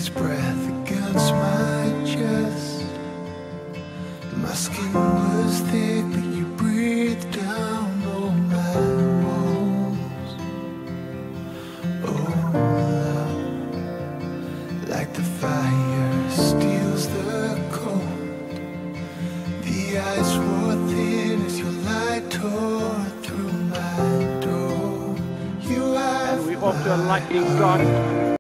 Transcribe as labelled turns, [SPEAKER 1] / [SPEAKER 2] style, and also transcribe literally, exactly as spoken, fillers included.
[SPEAKER 1] breath against my chest. My skin was thick, but you breathed down all my walls. Oh, love, like the fire steals the cold. The ice wore thin as your light tore through my door. You have
[SPEAKER 2] And we off to a lightning start.